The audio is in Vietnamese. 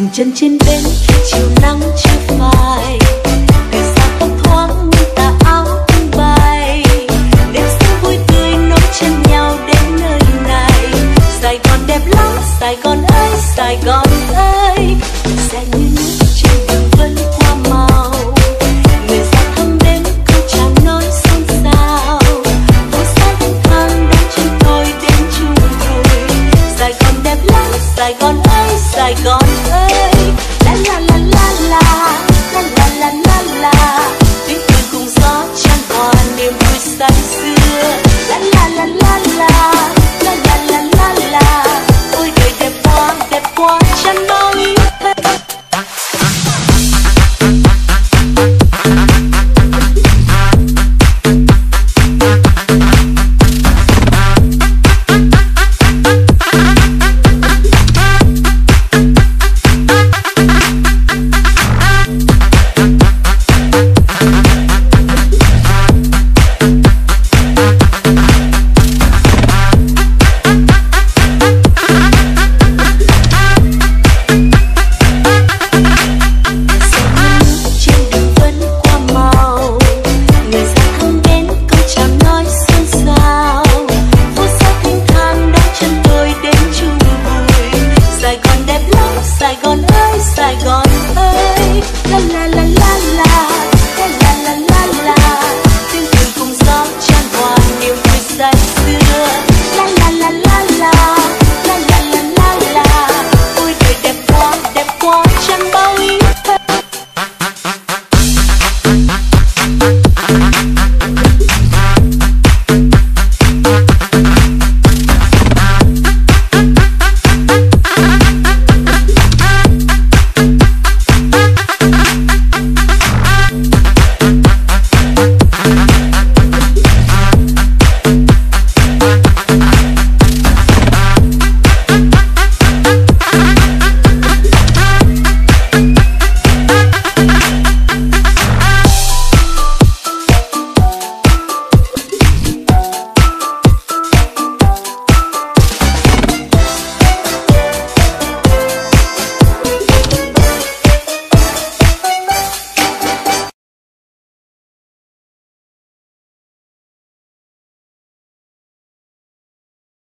dừng chân trên bến khi chiều nắng chưa phai, từ xa tóc thoáng như tà áo tung bay, đêm sáng vui tươi nối chân nhau đến nơi này. Sài Gòn đẹp lắm, Sài Gòn ơi, Sài Gòn ơi, sẽ như nước trên đường vẫn qua màu, người ra thăm đêm câu chào nói xôn xao, phố xá thanh thang đón chân tôi đến chung vui. Sài Gòn đẹp lắm, Sài Gòn ơi, Sài Gòn ơi, la la la la la la la la la la, tiếng cười cùng gió chan hòa niềm vui say sưa. La la la la la la la la la la, ôi đời đẹp quá chẳng bao ý hết. Sài Gòn ơi, Sài Gòn ơi, la la la.